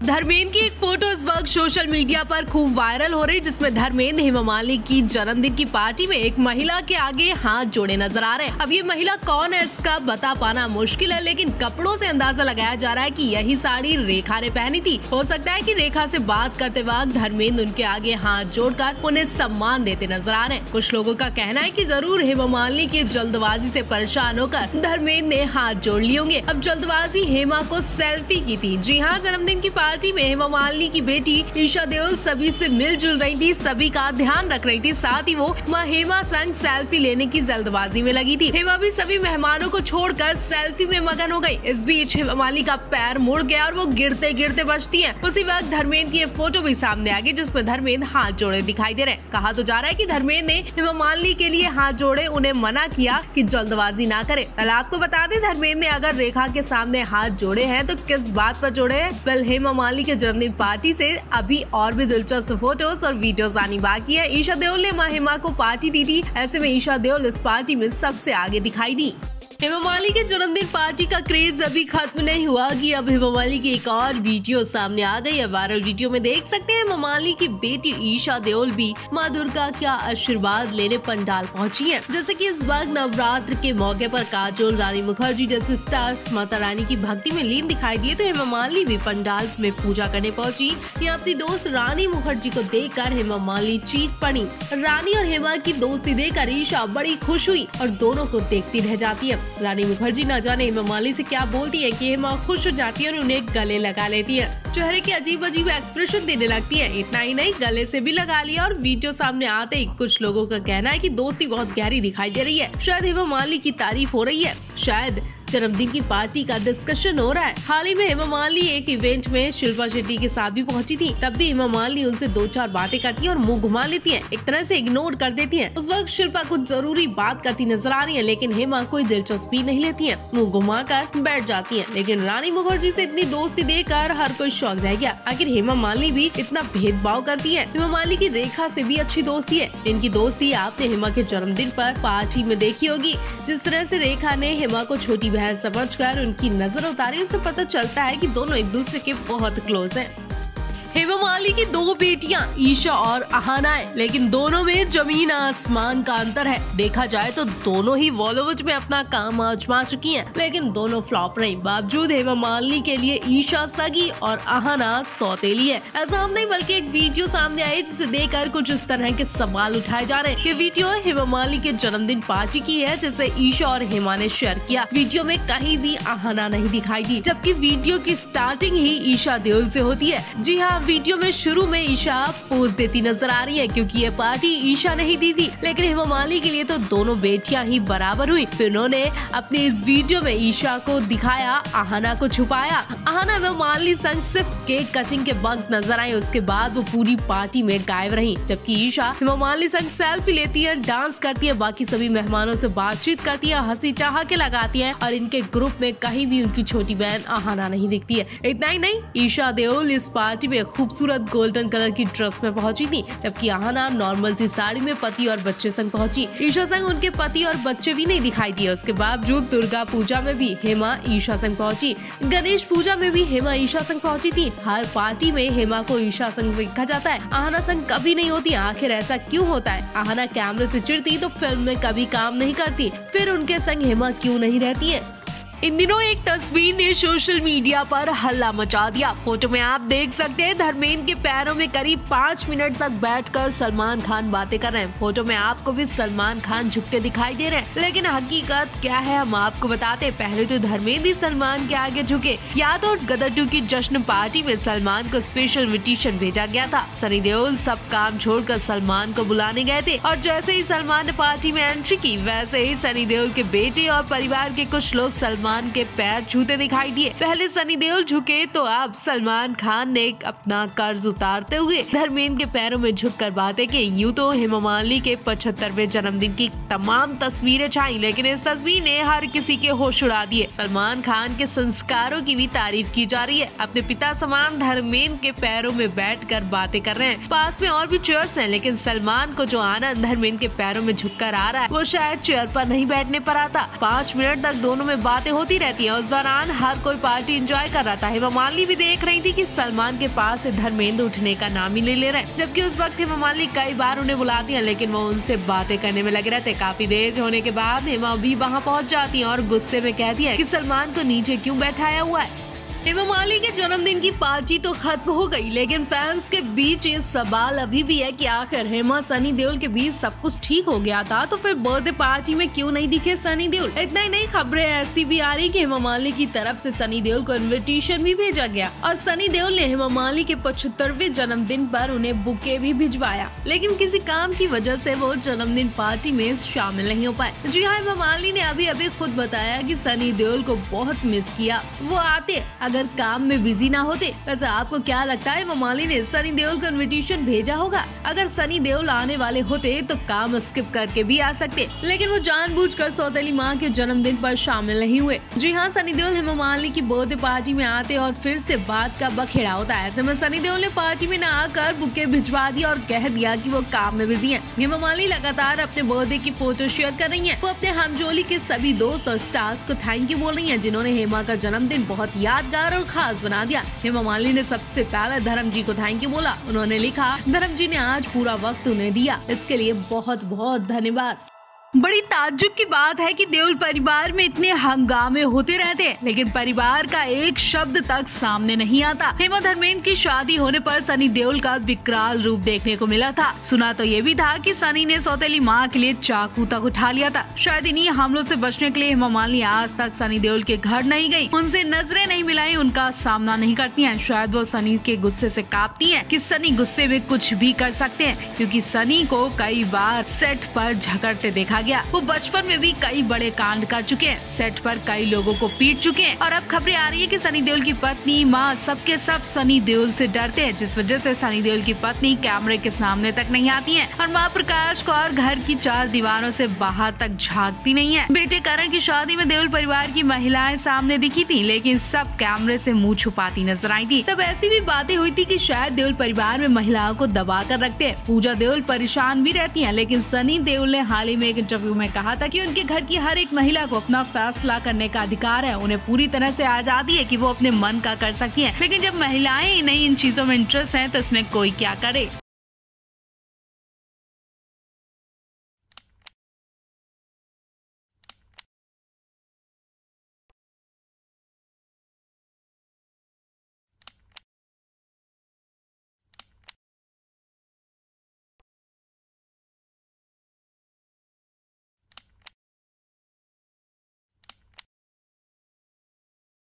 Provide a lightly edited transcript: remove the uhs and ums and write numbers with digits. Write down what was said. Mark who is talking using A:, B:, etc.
A: धर्मेंद्र की एक फोटो इस वक्त सोशल मीडिया पर खूब वायरल हो रही, जिसमें धर्मेंद्र हेमा मालिनी की जन्मदिन की पार्टी में एक महिला के आगे हाथ जोड़े नजर आ रहे हैं। अब ये महिला कौन है इसका बता पाना मुश्किल है, लेकिन कपड़ों से अंदाजा लगाया जा रहा है कि यही साड़ी रेखा ने पहनी थी। हो सकता है कि रेखा से बात करते वक्त धर्मेंद्र उनके आगे हाथ जोड़कर उन्हें सम्मान देते नजर आ रहे हैं। कुछ लोगों का कहना है कि जरूर हेमा मालिनी की जल्दबाजी से परेशान होकर धर्मेंद्र ने हाथ जोड़ लिए होंगे। अब जल्दबाजी हेमा को सेल्फी की थी। जी हाँ, जन्मदिन की पार्टी में हेमा मालिनी की बेटी ईशा देओल सभी से मिलजुल रही थी, सभी का ध्यान रख रही थी। साथ ही वो मां हेमा संग सेल्फी लेने की जल्दबाजी में लगी थी। हेमा भी सभी मेहमानों को छोड़कर सेल्फी में मगन हो गई। इस बीच हेमा मालिनी का पैर मुड़ गया और वो गिरते गिरते बचती हैं। उसी वक्त धर्मेंद्र की फोटो भी सामने आ गई, जिसमें धर्मेंद्र हाथ जोड़े दिखाई दे रहे हैं। कहा तो जा रहा है कि धर्मेंद्र ने हेमा मालिनी के लिए हाथ जोड़े, उन्हें मना किया कि जल्दबाजी ना करे। कल आपको बता दें, धर्मेंद्र ने अगर रेखा के सामने हाथ जोड़े हैं तो किस बात पर जोड़े हैं? वेल, हेमा मालिनी के जन्मदिन पार्टी से अभी और भी दिलचस्प फोटोज और वीडियोस आनी बाकी है। ईशा देओल ने मां हेमा को पार्टी दी थी। ऐसे में ईशा देओल इस पार्टी में सबसे आगे दिखाई दी। हेमा मालिनी के जन्मदिन पार्टी का क्रेज अभी खत्म नहीं हुआ कि अब हेमा मालिनी की एक और वीडियो सामने आ गई है। वायरल वीडियो में देख सकते हैं हेमा मालिनी की बेटी ईशा देओल भी मां दुर्गा का आशीर्वाद लेने पंडाल पहुंची है। जैसे कि इस वक्त नवरात्र के मौके पर काजोल, रानी मुखर्जी जैसे स्टार्स माता रानी की भक्ति में लीन दिखाई दिए, तो हेमा मालिनी भी पंडाल में पूजा करने पहुंची। यहाँ अपनी दोस्त रानी मुखर्जी को देखकर हेमा मालिनी चीख पड़ी। रानी और हेमा की दोस्ती देखकर ईशा बड़ी खुश हुई और दोनों को देखती रह जाती है। रानी मुखर्जी न जाने हेमा मालिनी से क्या बोलती है कि हेमा खुश हो जाती है और उन्हें गले लगा लेती है। चेहरे के अजीब अजीब एक्सप्रेशन देने लगती है। इतना ही नहीं, गले से भी लगा लिया। और वीडियो सामने आते ही कुछ लोगों का कहना है कि दोस्ती बहुत गहरी दिखाई दे रही है। शायद हेमा मालिनी की तारीफ हो रही है, शायद जन्मदिन की पार्टी का डिस्कशन हो रहा है। हाल ही में हेमा मालिनी एक इवेंट में शिल्पा शेट्टी के साथ भी पहुंची थी। तब भी हेमा मालिनी उनसे 2-4 बातें करती है और मुंह घुमा लेती है, एक तरह से इग्नोर कर देती है। उस वक्त शिल्पा कुछ जरूरी बात करती नजर आ रही है, लेकिन हेमा कोई दिलचस्पी नहीं लेती है, मुंह घुमा कर बैठ जाती है। लेकिन रानी मुखर्जी से इतनी दोस्ती देखकर हर कोई शॉक रह गया। आखिर हेमा मालिनी भी इतना भेदभाव करती है? हेमा मालिनी की रेखा से भी अच्छी दोस्ती है। इनकी दोस्ती आपने हेमा के जन्मदिन पर पार्टी में देखी होगी। जिस तरह से रेखा ने हेमा को छोटी बहन समझकर उनकी नजर उतारी, उससे पता चलता है कि दोनों एक दूसरे के बहुत क्लोज हैं। हेमा मालिनी की 2 बेटियां ईशा और अहाना है, लेकिन दोनों में जमीन आसमान का अंतर है। देखा जाए तो दोनों ही बॉलीवुड में अपना काम आजमा चुकी हैं, लेकिन दोनों फ्लॉप रही। बावजूद हेमा मालिनी के लिए ईशा सगी और अहाना सौतेली है। ऐसा हम नहीं, बल्कि एक वीडियो सामने आई जिसे देखकर कुछ इस तरह के सवाल उठाए जा रहे हैं। ये वीडियो हेमा मालिनी के जन्मदिन पार्टी की है, जिसे ईशा और हेमा ने शेयर किया। वीडियो में कहीं भी अहाना नहीं दिखाई दी, जबकि वीडियो की स्टार्टिंग ही ईशा देओल से होती है। जी हाँ, वीडियो में शुरू में ईशा पोज देती नजर आ रही है, क्योंकि ये पार्टी ईशा ने ही दी थी। लेकिन हेमा मालिनी के लिए तो दोनों बेटियां ही बराबर हुई। फिर उन्होंने अपने इस वीडियो में ईशा को दिखाया, अहाना को छुपाया। अहाना हेमा मालिनी संग सिर्फ केक कटिंग के वक्त नजर आई, उसके बाद वो पूरी पार्टी में गायब रही। जबकि ईशा हेमा मालिनी संग सेल्फी लेती है, डांस करती है, बाकी सभी मेहमानों से बातचीत करती है, हंसी ठहाके लगाती है, और इनके ग्रुप में कहीं भी उनकी छोटी बहन अहाना नहीं दिखती है। इतना ही नहीं, ईशा देओल इस पार्टी में खूबसूरत गोल्डन कलर की ड्रेस में पहुंची थी, जबकि अहाना नॉर्मल सी साड़ी में पति और बच्चे संग पहुंची। ईशा संग उनके पति और बच्चे भी नहीं दिखाई दिए। उसके बावजूद दुर्गा पूजा में भी हेमा ईशा संग पहुंची, गणेश पूजा में भी हेमा ईशा संग पहुंची थी। हर पार्टी में हेमा को ईशा संग देखा जाता है, अहाना संग कभी नहीं होती। आखिर ऐसा क्यों होता है? अहाना कैमरे से चिढ़ती तो फिल्म में कभी काम नहीं करती, फिर उनके संग हेमा क्यों नहीं रहती है? इन दिनों एक तस्वीर ने सोशल मीडिया पर हल्ला मचा दिया। फोटो में आप देख सकते हैं धर्मेंद्र के पैरों में करीब 5 मिनट तक बैठकर सलमान खान बातें कर रहे हैं। फोटो में आपको भी सलमान खान झुकते दिखाई दे रहे हैं, लेकिन हकीकत क्या है हम आपको बताते हैं। पहले तो धर्मेंद्र सलमान के आगे झुके। या तो गदर 2 की जश्न पार्टी में सलमान को स्पेशल इन्विटेशन भेजा गया था। सनी देओल सब काम छोड़कर सलमान को बुलाने गए थे, और जैसे ही सलमान ने पार्टी में एंट्री की, वैसे ही सनी देओल के बेटे और परिवार के कुछ लोग सलमान के पैर छूते दिखाई दिए। पहले सनी देओल झुके तो अब सलमान खान ने अपना कर्ज उतारते हुए धर्मेंद्र के पैरों में झुककर बातें की। यूं तो हेमा मालिनी के 75वें जन्मदिन की तमाम तस्वीरें छाई, लेकिन इस तस्वीर ने हर किसी के होश उड़ा दिए। सलमान खान के संस्कारों की भी तारीफ की जा रही है। अपने पिता समान धर्मेंद्र के पैरों में बैठकर बातें कर रहे हैं। पास में और भी चेयर्स हैं, लेकिन सलमान को जो आनंद धर्मेंद्र के पैरों में झुककर आ रहा है, वो शायद चेयर पर नहीं बैठने पर आता। 5 मिनट तक दोनों में बातें होती रहती है। उस दौरान हर कोई पार्टी एंजॉय कर रहा था। हेमा मालिनी भी देख रही थी कि सलमान के पास से धर्मेंद्र उठने का नाम ही ले रहे हैं, जबकि उस वक्त हेमा मालिनी कई बार उन्हें बुलाती है, लेकिन वो उनसे बातें करने में लगे रहते। काफी देर होने के बाद हेमा भी वहाँ पहुँच जाती है और गुस्से में कहती है कि सलमान को नीचे क्यों बैठाया हुआ है। हेमा मालिनी के जन्मदिन की पार्टी तो खत्म हो गई, लेकिन फैंस के बीच ये सवाल अभी भी है कि आखिर हेमा सनी देओल के बीच सब कुछ ठीक हो गया था तो फिर बर्थडे पार्टी में क्यों नहीं दिखे सनी देओल। इतना ही नहीं, खबरें ऐसी भी आ रही कि हेमा मालिनी की तरफ से सनी देओल को इन्विटेशन भी भेजा गया और सनी देओल ने हेमा मालिनी के 75वें जन्मदिन पर उन्हें बुके भी भिजवाया, लेकिन किसी काम की वजह से वो जन्मदिन पार्टी में शामिल नहीं हो पाए। जी हाँ, हेमा मालिनी ने अभी अभी खुद बताया कि सनी देओल को बहुत मिस किया, वो आते अगर काम में बिजी ना होते। वैसे आपको क्या लगता है, हेमा मालिनी ने सनी देओल को इन्विटेशन भेजा होगा? अगर सनी देओल आने वाले होते तो काम स्किप करके भी आ सकते, लेकिन वो जानबूझकर सौतेली माँ के जन्मदिन पर शामिल नहीं हुए। जी हाँ, सनी देओल हेमा मालिनी की बर्थडे पार्टी में आते और फिर से बात का बखेड़ा होता है। ऐसे में सनी देओल ने पार्टी में न आकर बुके भिजवा दिया और कह दिया कि वो काम में बिजी हैं। हेमा मालिनी लगातार अपने बर्थडे की फोटो शेयर कर रही हैं। वो अपने हमजोली के सभी दोस्त और स्टार्स को थैंक यू बोल रही हैं, जिन्होंने हेमा का जन्मदिन बहुत यादगार और खास बना दिया। हेमा मालिनी ने सबसे पहले धर्म जी को थैंक यू बोला। उन्होंने लिखा, धर्म जी ने आज पूरा वक्त उन्हें दिया, इसके लिए बहुत बहुत धन्यवाद। बड़ी ताज्जुब की बात है कि देओल परिवार में इतने हंगामे होते रहते हैं, लेकिन परिवार का एक शब्द तक सामने नहीं आता। हेमा धर्मेंद्र की शादी होने पर सनी देओल का विकराल रूप देखने को मिला था। सुना तो ये भी था कि सनी ने सौतेली माँ के लिए चाकू तक उठा लिया था। शायद इन्हीं हमलों से बचने के लिए हेमा मालिनी आज तक सनी देओल के घर नहीं गई, उनसे नजरें नहीं मिलाई, उनका सामना नहीं करती हैं। शायद वो सनी के गुस्से से कांपती हैं कि सनी गुस्से में कुछ भी कर सकते हैं, क्योंकि सनी को कई बार सेट पर झगड़ते देखा गया। वो बचपन में भी कई बड़े कांड कर चुके हैं, सेट पर कई लोगों को पीट चुके हैं और अब खबरें आ रही है कि सनी देओल की पत्नी, माँ, सबके सब सनी देओल से डरते हैं, जिस वजह से सनी देओल की पत्नी कैमरे के सामने तक नहीं आती है और माँ प्रकाश कौर घर की 4 दीवारों से बाहर तक झांकती नहीं है। बेटे करण की शादी में देओल परिवार की महिलाएं सामने दिखी थी, लेकिन सब कैमरे से मुँह छुपाती नजर आई थी। तब ऐसी भी बातें हुई थी कि शायद देओल परिवार में महिलाओं को दबा कर रखते हैं। पूजा देओल परेशान भी रहती है, लेकिन सनी देओल ने हाल ही में एक इंटरव्यू में कहा था कि उनके घर की हर एक महिला को अपना फैसला करने का अधिकार है, उन्हें पूरी तरह से आजादी है कि वो अपने मन का कर सकती हैं। लेकिन जब महिलाएं नहीं इन चीजों में इंटरेस्ट है तो इसमें कोई क्या करे।